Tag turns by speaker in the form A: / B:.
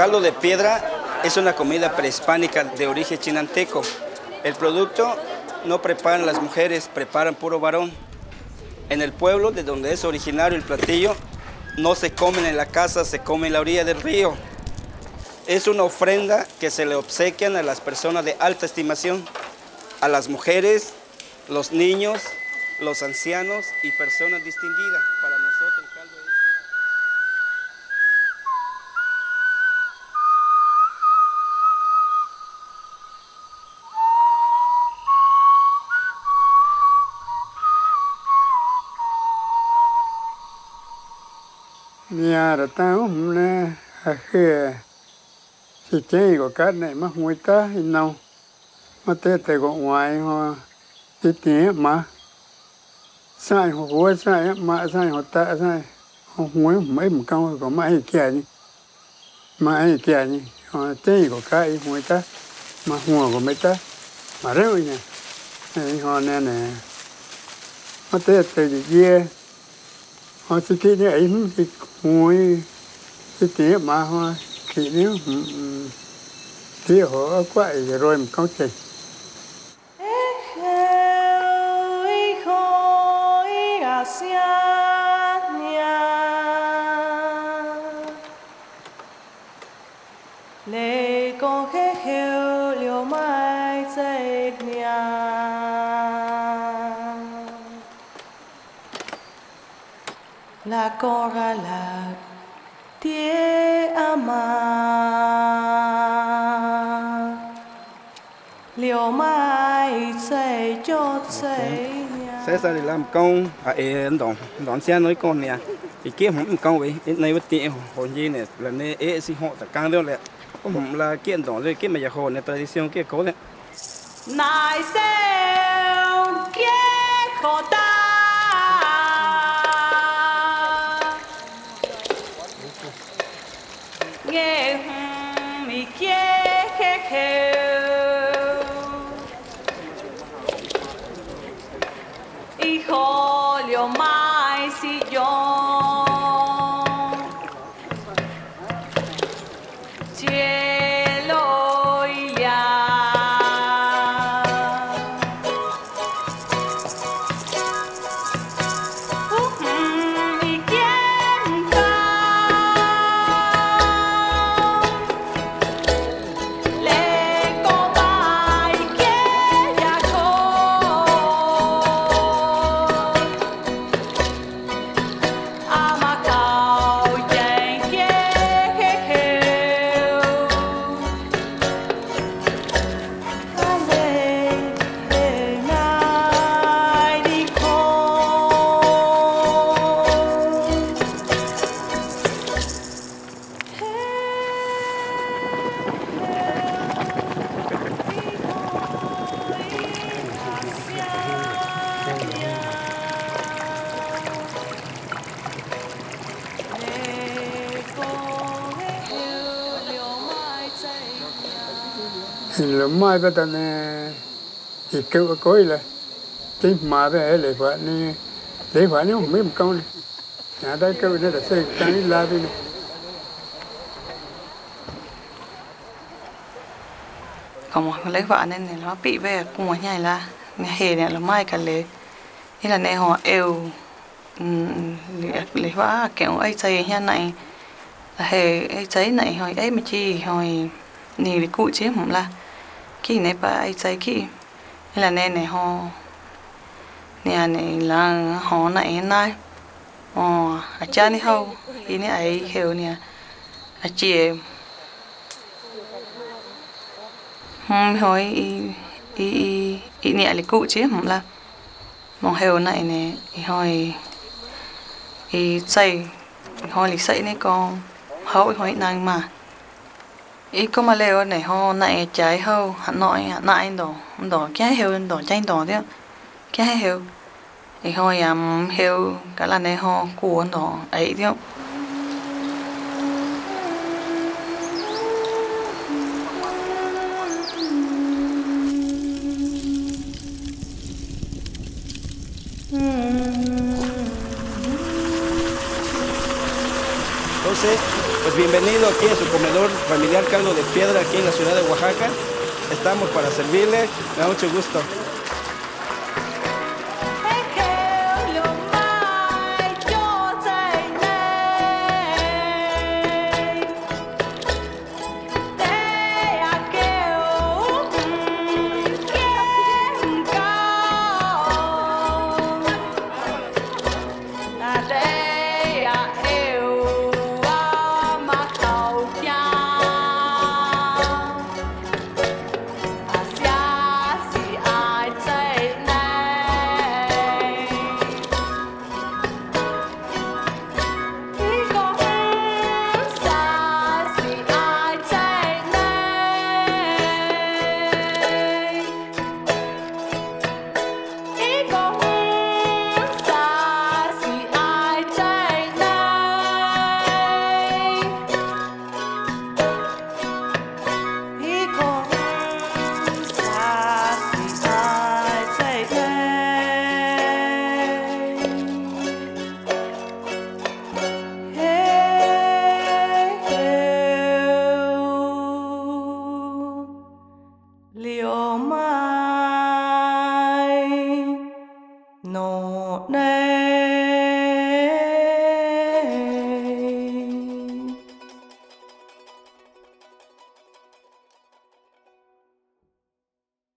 A: caldo de piedra es una comida prehispánica de origen chinanteco. El producto no preparan las mujeres, preparan puro varón. En el pueblo de donde es originario el platillo, no se comen en la casa, se come en la orilla del río. Es una ofrenda que se le obsequian a las personas de alta estimación, a las mujeres, los niños, los ancianos y personas distinguidas. Para nosotros el caldo es...
B: Nhà đã tao nè, khi chỉ chơi của các này mà người ta hình nào mà tết tại của ngoài họ chỉ tiếng mà sai họ vui sai mà sai họ tạ sai họ muốn mấy một câu của mấy kia nhỉ họ chơi của các người ta mà hoa của mấy ta mà rêu nhỉ họ nè nè mà tết tại gì họ chỉ cái này ấy thì ngồi cái tiếng mà họ khi nếu thì họ quậy rồi một câu chuyện
C: lệ con khẽ hiểu liều mai dậy nhà là con ra là tía ama liều mai dậy cho dậy nhà
A: sẽ ra để làm công em đón xe nói con nè thì kia không công vậy này bất tiện hồn gì này là này sinh họ tất cả đều là cũng là kiện đón rồi kia mà giờ hồ này tradition kia cố đấy
C: nai sao kia khó ta nghe mi kia khẽ khều y khó liều mai si yong chia lối ya mi kiên cao lệ có bài kia ya khô ama cao dành kia khẽ khều lệ ngài đi khô
B: thì là mai bây giờ này thì kêu coi là cái mà về lại vậy này để vậy nó không biết một câu này nhà đây kêu nó là xây cái la đi này
D: còn lấy vợ nên nó bị về cùng một nhảy là hè này là mai cả lấy thế là này họ eo lấy vợ kéo ấy xây như này hè ấy xây này hồi ấy mà chi hồi nì để cụ chế không là khi này bà ấy xây khi thế là này họ nè này là họ này này cha này hâu thì này ấy hiểu nè chị hỏi ý nè là cụ chứ không là mong hiểu này nè hỏi ý xây hỏi lịch xây này con hỏi nàng mà ý có mà leo này ho này trái hâu hắn nói nãy đỏ cái hiểu đỏ chanh đỏ thế cái hiểu thì thôi hiểu cái là này ho của đỏ ấy thế
A: Entonces, pues bienvenido aquí a su comedor familiar Caldo de Piedra, aquí en la ciudad de Oaxaca. Estamos para servirle, me da mucho gusto.